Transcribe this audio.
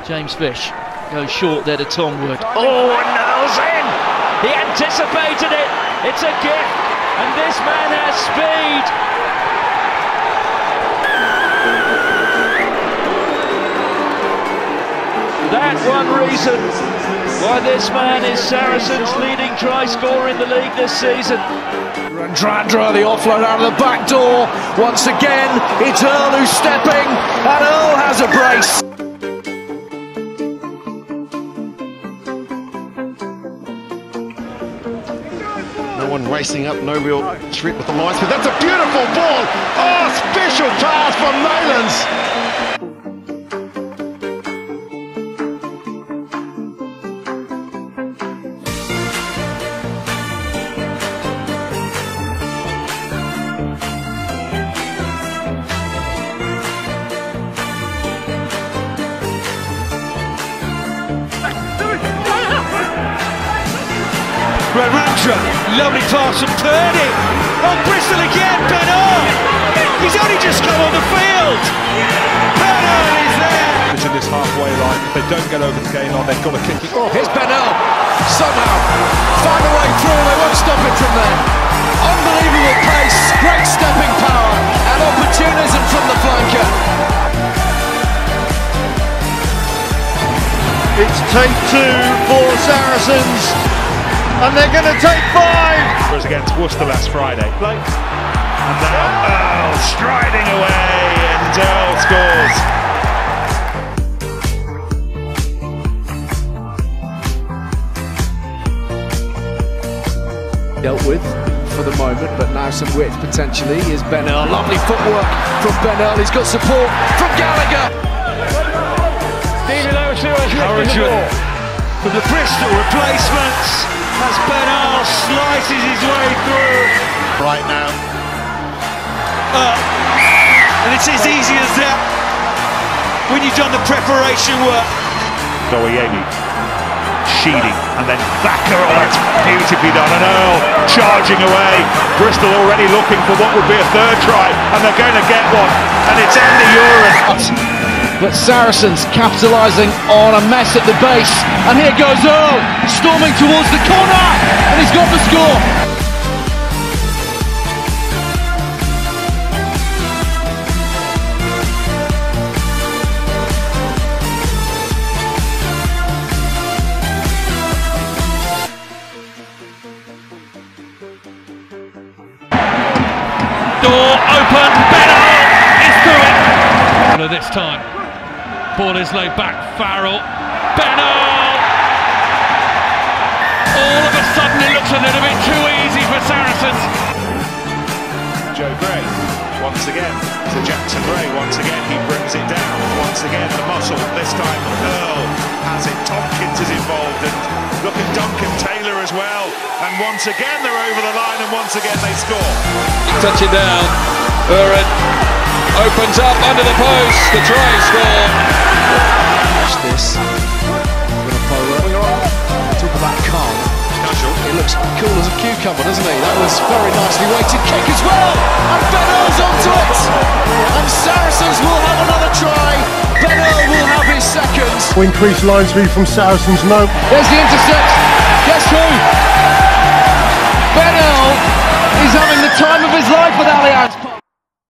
James Fish goes short there to Tom Wood. Oh, and Earl's in! He anticipated it! It's a gift, and this man has speed! That's one reason why this man is Saracens' leading try scorer in the league this season. And try and draw the offload out of the back door. Once again, it's Earl who's stepping, and Earl has a brace. No one racing up, no real threat with the lines, but that's a beautiful ball. Oh, special pass from Naylands. Rantra, lovely pass from Forde. On Bristol again, Ben Earl. He's only just come on the field. Ben Earl is there. It's in this halfway line. If they don't get over the game line, they've got to kick it. Oh, here's Ben Earl. Somehow find a way through. They won't stop it from there. Unbelievable pace, great stepping power, and opportunism from the flanker. It's take 2 for Saracens. And they're going to take 5! It was against Worcester last Friday. And now Earl striding away, and Earl scores. Dealt with for the moment, but now some width potentially is Ben Earl. Lovely footwork from Ben Earl. He's got support from Gallagher. Encouragement from the Bristol replacements as Ben Earl slices his way through. Right now. And it's as easy as that when you've done the preparation work. Goyemi, Sheedy, and then Thacker. Oh, that's beautifully done. And Earl charging away. Bristol already looking for what would be a third try, and they're going to get one. And it's Andy Uren. But Saracens capitalising on a mess at the base, and here goes Earl, storming towards the corner, and he's got the score. Door open, Ben Earl is through it! This time. Ball is laid back, Farrell, Ben Earl! All of a sudden it looks a little bit too easy for Saracens. Joe Gray, once again, to Jackson Gray, once again he brings it down, once again the muscle, this time Earl has it, Tompkins is involved, and look at Duncan Taylor as well, and once again they're over the line, and once again they score. Touching down, Forde opens up under the post, the try score. Watch this. Talk about calm. He looks cool as a cucumber, doesn't he? That was very nicely weighted kick as well. And Ben Earl's onto it. And Saracens will have another try. Ben Earl will have his second. Increased line speed from Saracens, no. There's the intercept. Guess who? Ben Earl is having the time of his life with Allianz.